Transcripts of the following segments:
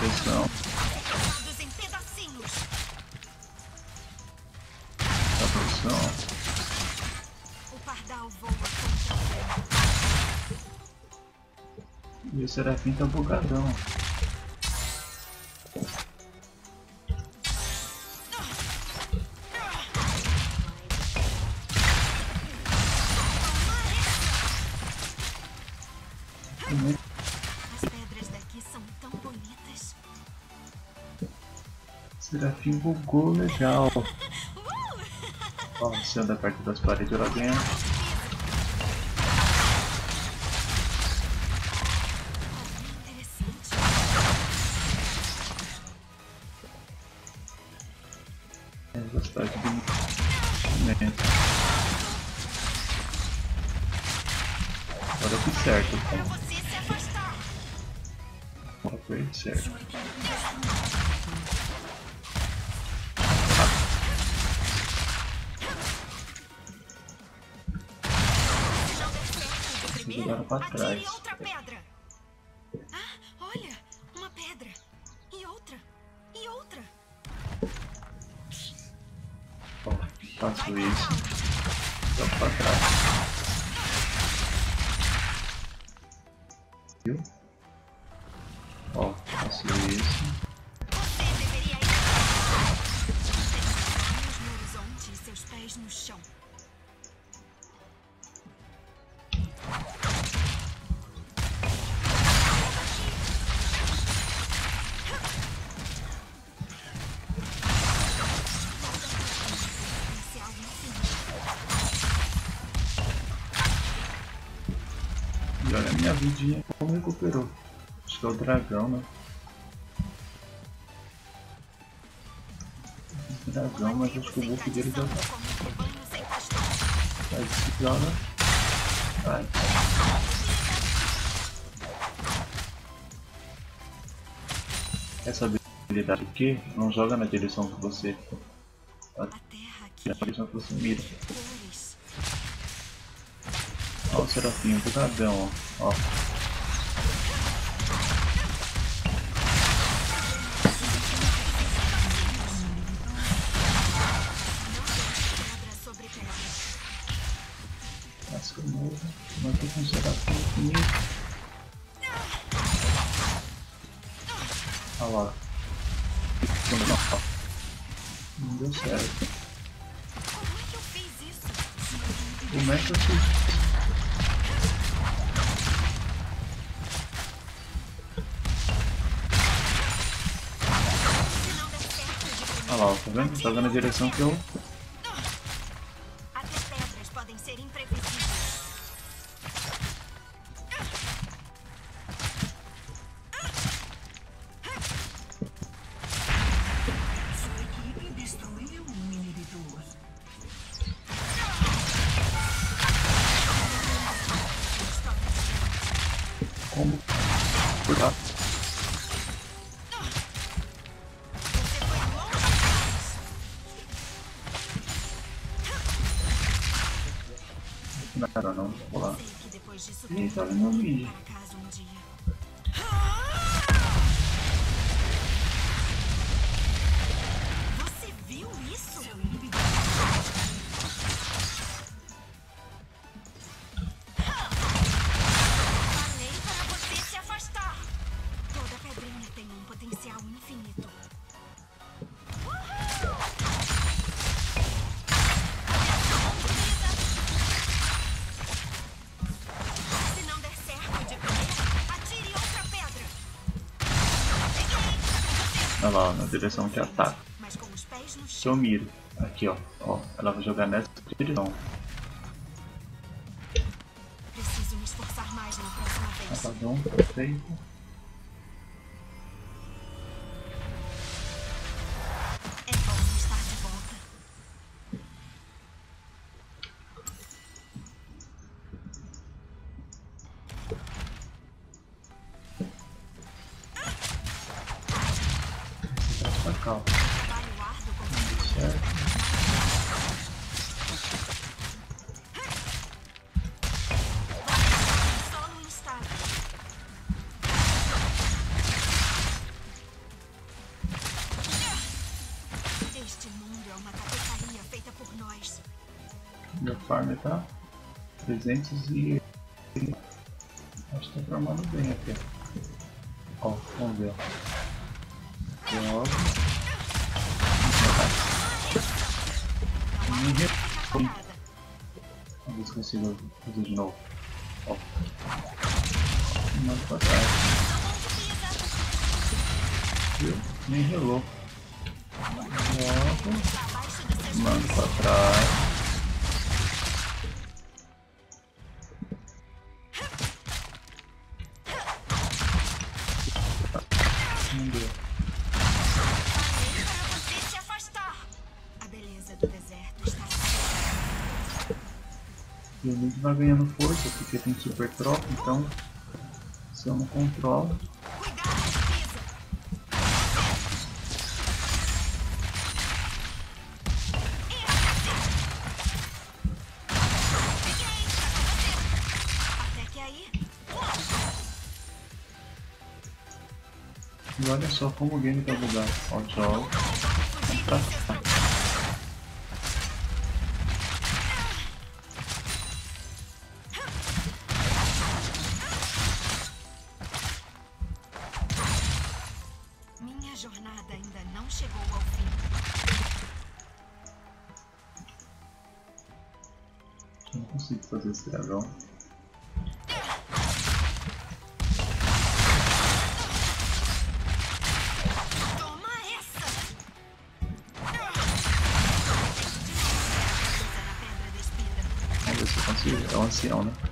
direção. Cortados em pedacinhos. Essa posição. O pardal voa contra o vento. E o Serafim tá bugadão. As pedras daqui são tão bonitas. Serafim bugou legal. Ó, você anda perto das paredes lá dentro. Interessante. É, velocidade do movimento. Agora eu fiz certo, Para então. você se afastar. Agora foi certo. Se não der certo de primeira, Jogaram pra atire trás. outra pedra. Ah, olha, uma pedra. E outra. E outra. Ó, faço isso. Jogo pra trás. Viu? Ó, faço isso. Você deveria ir. Tem olhos no horizonte e seus pés no chão. Potencial infinito. E olha a minha vidinha como recuperou. Acho que é o dragão, né? Dragão, mas acho que o buff dele já Como um rebanho sem pastor. vai desfilar, né? Vai. Essa habilidade aqui não joga na direção que você. A terra aqui Na direção que você mira. cores. Ó o Serafim, bugadão, ó. Ó. Pedra sobre pedra. Casca novo. Mas tô com um Serafim infinito. Olha lá. Não deu certo. Como é que eu fiz isso? Como é que eu fiz? Se não der certo de primeira, Olha lá, tá vendo? Tá vendo a direção que eu. até pedras podem ser imprevisíveis. Sua equipe destruiu um inibidor. Como? Cuidado. Você foi longe demais. Nada não, vou lá. Sei que depois disso Ih, tudo, tá no meu vídeo. para casa um dia. Você viu isso? Seu inibidor. Falei para você se afastar. Toda pedrinha tem um potencial infinito. Se não der certo de primeira, atire outra pedra. Peguei! Olha lá, na direção que ataca. Mas com os pés no Que chão. eu miro. Aqui, ó. Ó, ela vai jogar nessa direção. Preciso me esforçar mais na próxima vez. Apagão, perfeito. É bom estar de volta. Pra cá, ó. Trabalho árduo com Certo. solo instável. Meu farm tá 300 e... acho que tá formando bem aqui. Ó, vamos ver. Logo. Vamos ver se consigo fazer de novo. Ó. Mando pra trás. Viu? Nem relou. Logo. Mando pra trás. Não deu. Para você se afastar. A beleza do deserto está. E o Nick vai ganhando força porque tem super troca, então se eu não controlo. Cuidado, pisa. Até que aí. E olha só como o game tá bugado. Ó, jogo. Pra cá. Minha jornada ainda não chegou ao fim. Eu não consigo fazer esse dragão. Toma essa! Na pedra despida. Vamos ver se eu consigo. É um ancião, né?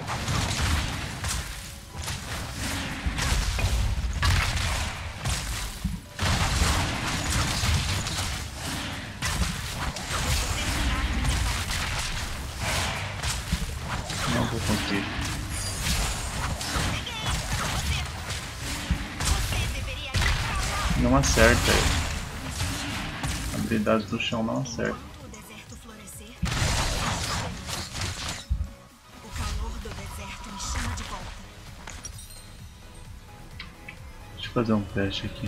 Não vou conseguir. Você deveria ir pra lá. Não acerta. Habilidades do chão não acerta. Enquanto o deserto florescer, o calor do deserto me chama de volta. Deixa eu fazer um teste aqui.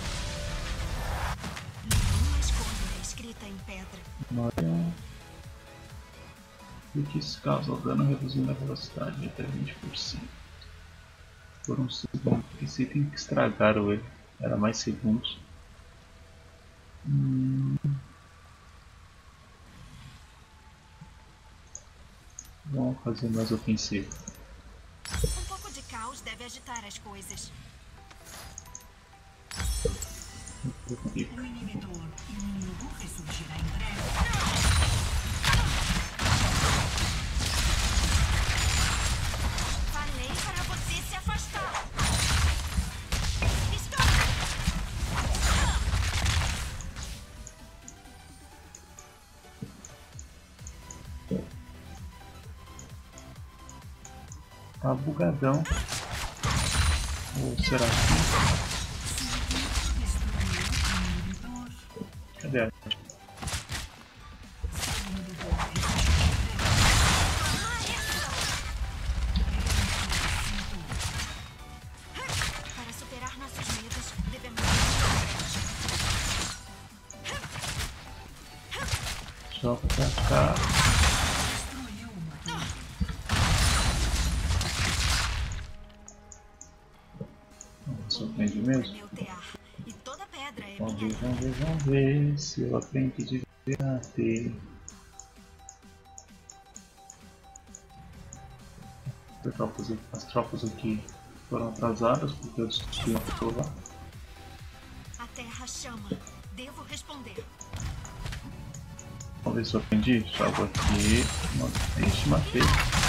Nenhuma escolha é escrita em pedra. Olha. O que isso causa? O dano reduzindo a velocidade de até 20%. Por um segundo. Esse item que estragaram ele. Era mais segundos. Vamos fazer mais ofensivo. Um pouco de caos deve agitar as coisas. O inibidor inimigo ressurgirá em breve. Falei para você se afastar. Estou... Tá bugadão. Ou será que... Cadê a... Para superar nossos medos, devemos... Joga pra cá. Surpreende mesmo? Meu tear. E toda pedra é Vamos minha. ver, vamos ver se eu aprendi de verdade. As tropas aqui foram atrasadas porque eu destruí a torre. A terra chama. Devo responder. Vamos ver se eu aprendi. Jogo aqui. Ixi, matei.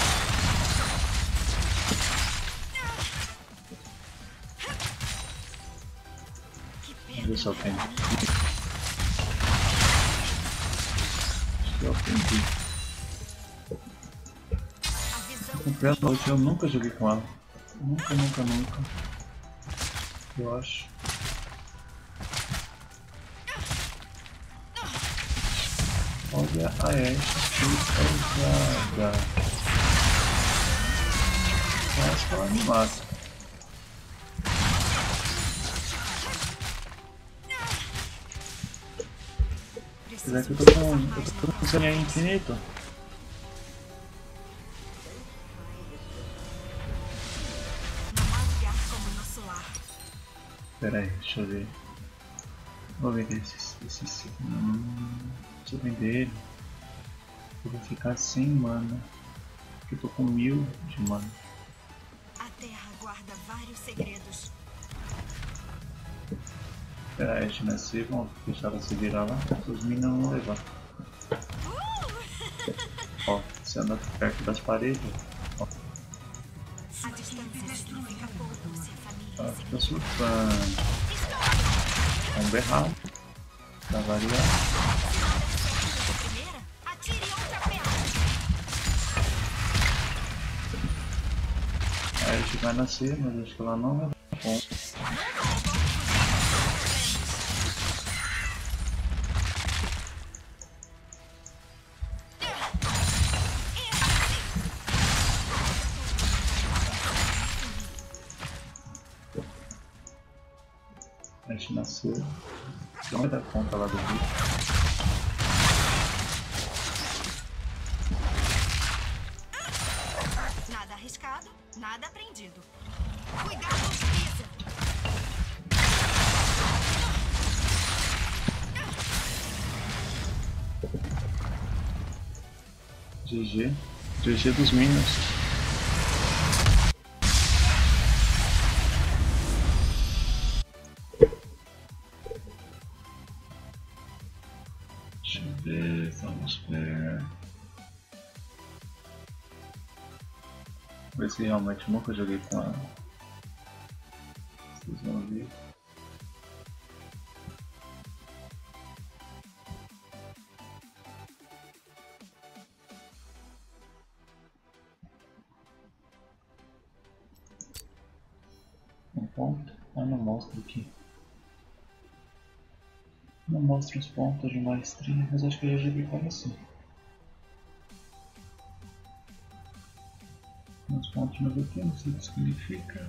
Que Vamos ver se eu perda. aprendi. Acho que eu aprendi. A visão Comprei a noite, eu nunca joguei com ela. Nunca. Eu acho. Olha a Ashe que ousada. Eu acho que ela me mata. Apesar que eu tô com sangue infinito. Pera aí, deixa eu ver. Vou vender esse. Se eu vender ele, eu vou ficar sem mana. Porque eu tô com 1000 de mana. A terra guarda vários segredos. Pera aí, deixa eu nascer, vamos deixar você virar lá. Os minions não vão levar. Ó, você anda perto das paredes. Ó, A distância significa pouco se a família tá, se tô surfando. Vamos errado. Pra variar. primeira, atire outra peça. Aí a gente vai nascer, mas acho que ela não vai. Bom. A gente nasceu. Não vai dar conta lá do bicho. Nada arriscado, nada aprendido. Cuidado, pisa. GG. GG dos Minions. Deixa eu ver, vamos ver. Ver se realmente nunca joguei com ela. Vocês vão ver. Um ponto? Ah, não mostra aqui. Não mostra os pontos de maestria, mas acho que eu já joguei com ela assim. Os pontos no VT, não sei o que significa.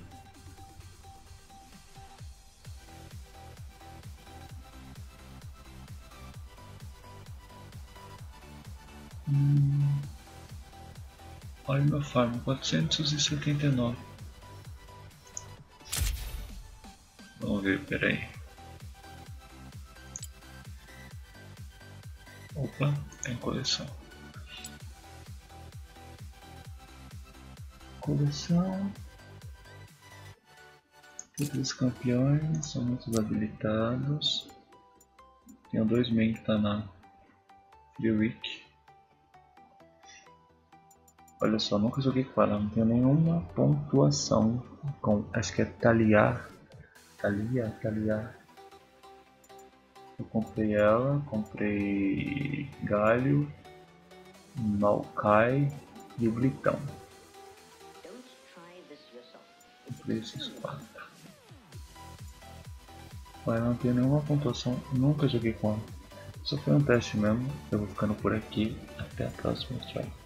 Olha meu farm, 479. Vamos ver, peraí. Opa, tem coleção. Coleção. Todos os campeões são muito habilitados. Tenho 2 main que tá na Free Week. Olha só, nunca joguei com ela, não tenho nenhuma pontuação com, acho que é Talia. Eu comprei ela, comprei Galho, Maokai e o Blitão. Comprei esses 4. Mas não tenho nenhuma pontuação, nunca joguei com ela. Só foi um teste mesmo, eu vou ficando por aqui, até a próxima, tchau.